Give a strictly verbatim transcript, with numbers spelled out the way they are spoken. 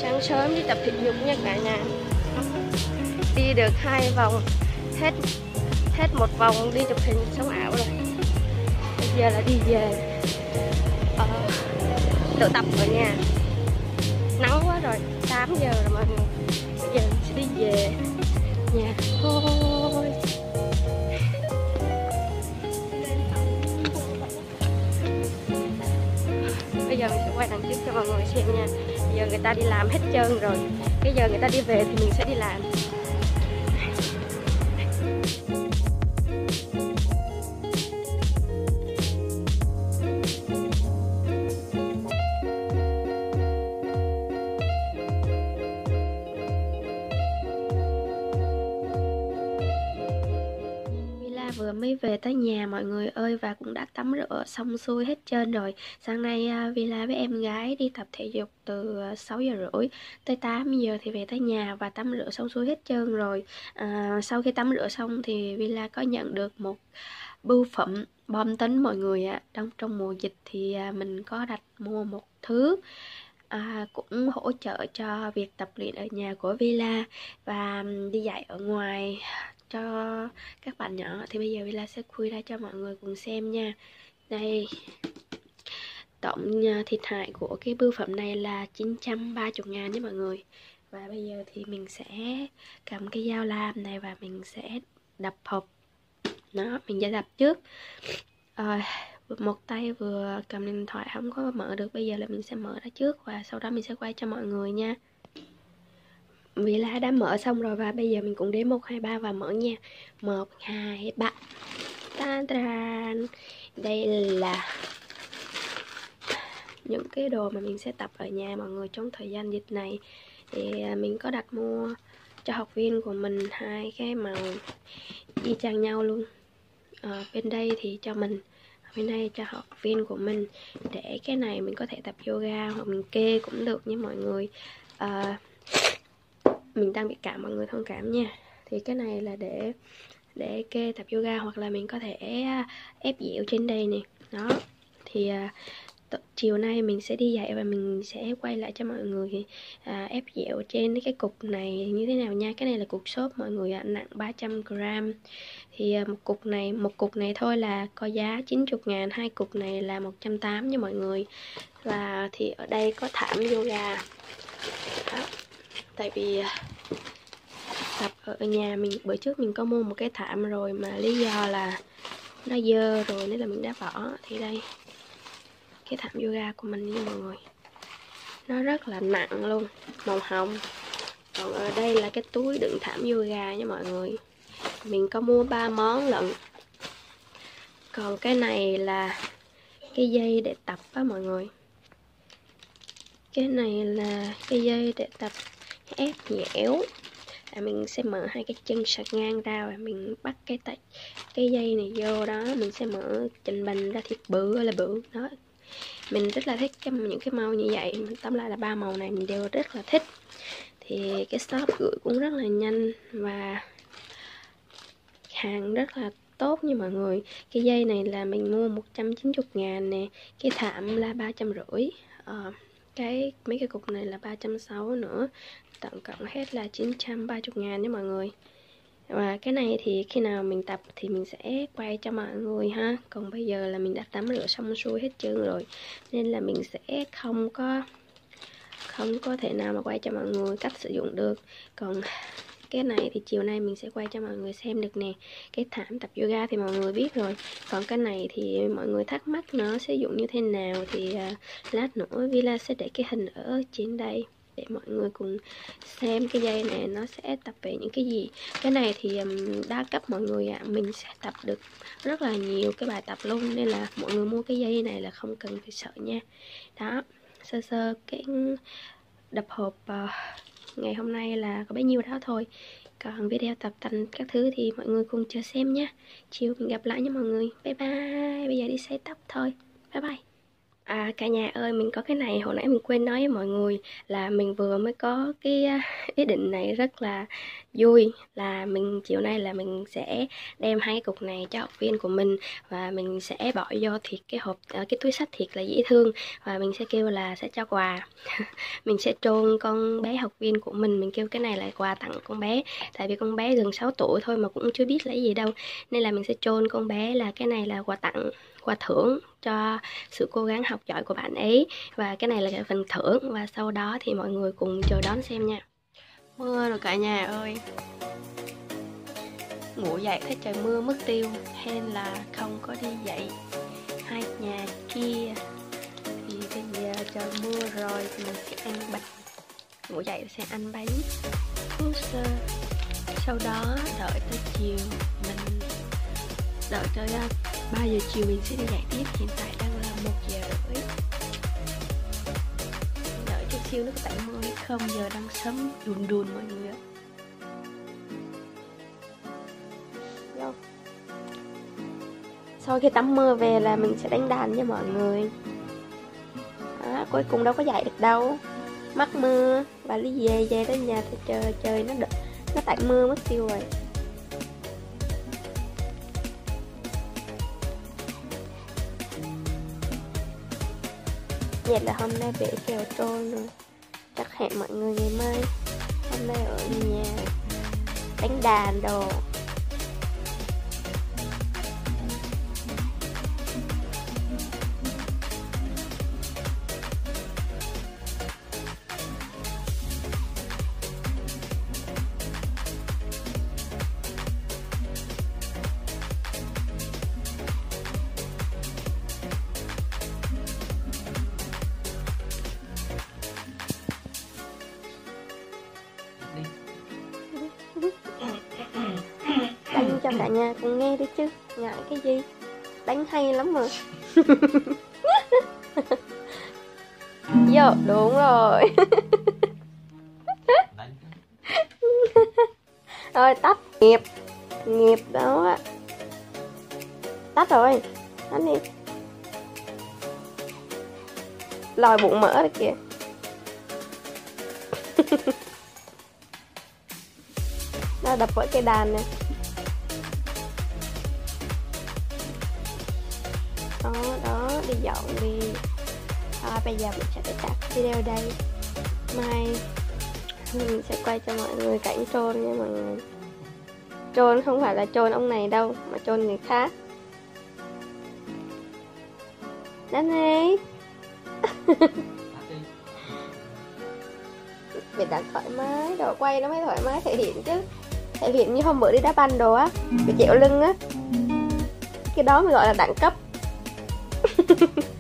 Sáng sớm đi tập thể dục nha cả nhà. Đi được hai vòng, hết hết một vòng đi chụp hình sống ảo rồi. Bây giờ là đi về, ờ, tự tập ở nhà. Nắng quá rồi, tám giờ rồi mọi người. Bây giờ mình sẽ đi về nhà thôi. Bây giờ mình sẽ quay đằng trước cho mọi người xem nha. Bây giờ người ta đi làm hết trơn rồi, cái giờ người ta đi về thì mình sẽ đi làm. Vừa mới về tới nhà mọi người ơi, và cũng đã tắm rửa xong xuôi hết trơn rồi. Sáng nay uh, Villa với em gái đi tập thể dục từ uh, sáu giờ rưỡi tới tám giờ thì về tới nhà và tắm rửa xong xuôi hết trơn rồi. uh, Sau khi tắm rửa xong thì Villa có nhận được một bưu phẩm bom tấn mọi người ạ. Trong trong mùa dịch thì uh, mình có đặt mua một thứ À, cũng hỗ trợ cho việc tập luyện ở nhà của Villa và đi dạy ở ngoài cho các bạn nhỏ. Thì bây giờ Villa sẽ khui ra cho mọi người cùng xem nha. Đây, tổng thiệt hại của cái bưu phẩm này là chín trăm ba mươi ngàn nhé mọi người. Và bây giờ thì mình sẽ cầm cái dao lam này và mình sẽ đập hộp. Đó, mình sẽ đập trước. à, Một tay vừa cầm điện thoại không có mở được, bây giờ là mình sẽ mở ra trước và sau đó mình sẽ quay cho mọi người nha. Villa đã mở xong rồi và bây giờ mình cũng đếm một, hai, ba và mở nha. Một, hai, ba. Ta-da! Đây là những cái đồ mà mình sẽ tập ở nhà mọi người trong thời gian dịch này. Thì mình có đặt mua cho học viên của mình hai cái màu y chang nhau luôn. Ở bên đây thì cho mình, bên đây cho học viên của mình. Để cái này mình có thể tập yoga hoặc mình kê cũng được nha mọi người. à, Mình đang bị cảm, mọi người thông cảm nha. Thì cái này là để để kê tập yoga hoặc là mình có thể ép dẻo trên đây nè. Đó, thì à, chiều nay mình sẽ đi dạy và mình sẽ quay lại cho mọi người à, ép dẻo trên cái cục này như thế nào nha. Cái này là cục xốp mọi người ạ, à, nặng ba trăm gram. Thì à, một cục này một cục này thôi là có giá chín mươi ngàn, hai cục này là một trăm tám mươi nha mọi người. Và thì ở đây có thảm yoga. Đó. Tại vì tập ở nhà mình bữa trước mình có mua một cái thảm rồi mà lý do là nó dơ rồi nên là mình đã bỏ. Thì đây, cái thảm yoga của mình nha mọi người, nó rất là nặng luôn, màu hồng. Còn ở đây là cái túi đựng thảm yoga nha mọi người, mình có mua ba món lận. Còn cái này là cái dây để tập á mọi người, cái này là cái dây để tập ép dẻo. À, mình sẽ mở hai cái chân sạc ngang ra và mình bắt cái tay, cái dây này vô đó, mình sẽ mở trình bình ra thì bự là bự đó. Mình rất là thích cái, những cái màu như vậy. Tóm lại là ba màu này mình đều rất là thích. Thì cái shop gửi cũng rất là nhanh và hàng rất là tốt như mọi người. Cái dây này là mình mua một trăm chín mươi ngàn nè. Cái thảm là ba trăm rưỡi. Ờ, cái mấy cái cục này là ba trăm sáu mươi nữa. Tổng cộng hết là chín trăm ba mươi ngàn nha mọi người. Và cái này thì khi nào mình tập thì mình sẽ quay cho mọi người ha. Còn bây giờ là mình đã tắm rửa xong xuôi hết trơn rồi, nên là mình sẽ không có Không có thể nào mà quay cho mọi người cách sử dụng được. Còn cái này thì chiều nay mình sẽ quay cho mọi người xem được nè. Cái thảm tập yoga thì mọi người biết rồi. Còn cái này thì mọi người thắc mắc nó sử dụng như thế nào thì uh, lát nữa Villa sẽ để cái hình ở trên đây để mọi người cùng xem cái dây này nó sẽ tập về những cái gì. Cái này thì um, đa cấp mọi người ạ, à. Mình sẽ tập được rất là nhiều cái bài tập luôn, nên là mọi người mua cái dây này là không cần phải sợ nha. Đó, sơ sơ cái đập hộp uh, ngày hôm nay là có bấy nhiêu đó thôi. Còn video tập tành các thứ thì mọi người cùng chờ xem nha. Chiều mình gặp lại nha mọi người. Bye bye. Bây giờ đi xây tóc thôi. Bye bye. À, cả nhà ơi, mình có cái này hồi nãy mình quên nói với mọi người là mình vừa mới có cái à, ý định này rất là vui, là mình chiều nay là mình sẽ đem hai cái cục này cho học viên của mình và mình sẽ bỏ vô thiệt cái hộp à, cái túi xách thiệt là dễ thương và mình sẽ kêu là sẽ cho quà. Mình sẽ chôn con bé học viên của mình, mình kêu cái này là quà tặng con bé, tại vì con bé gần sáu tuổi thôi mà cũng chưa biết là gì đâu, nên là mình sẽ chôn con bé là cái này là quà tặng, quà thưởng cho sự cố gắng học giỏi của bạn ấy, và cái này là cái phần thưởng, và sau đó thì mọi người cùng chờ đón xem nha. Mưa rồi cả nhà ơi, ngủ dậy thấy trời mưa mất tiêu, hên là không có đi dậy hai nhà kia. Thì bây giờ trời mưa rồi thì mình sẽ ăn bánh, ngủ dậy sẽ ăn bánh sơ, sau đó đợi tới chiều, mình đợi tới ba giờ chiều mình sẽ đi dạy tiếp. Hiện tại đang là một giờ rưỡi, đợi chút xíu nó có tạnh mưa hay không, giờ đang sớm đùn đùn mọi người ạ. Sau khi tắm mưa về là mình sẽ đánh đàn cho mọi người. Đó, cuối cùng đâu có dạy được đâu, mắc mưa và lý về về tới nhà thì trời trời nó đ nó tạnh mưa mất tiêu rồi. Vậy là hôm nay bể kèo trôi rồi, chắc hẹn mọi người ngày mai. Hôm nay ở nhà đánh đàn đồ. Đánh cho cả nhà cùng nghe đi chứ, ngại cái gì, đánh hay lắm mà. Vô, đúng rồi. Rồi tắt nghiệp, nghiệp đó. Tắt rồi, tắt đi. Lòi bụng mỡ rồi kìa. Nó đập vỡ cái đàn nè. Đó, đó, đi dọn đi. Thôi bây giờ mình sẽ tắt video đây. Mai mình sẽ quay cho mọi người cảnh trôn nha mọi người. Trôn không phải là trôn ông này đâu, mà trôn người khác. Đến đi. Việc đang thoải mái, đồ quay nó mới thoải mái, thể hiện chứ. Thể hiện như hôm bữa đi đá banh đồ á, bị chẹo lưng á. Cái đó mới gọi là đẳng cấp.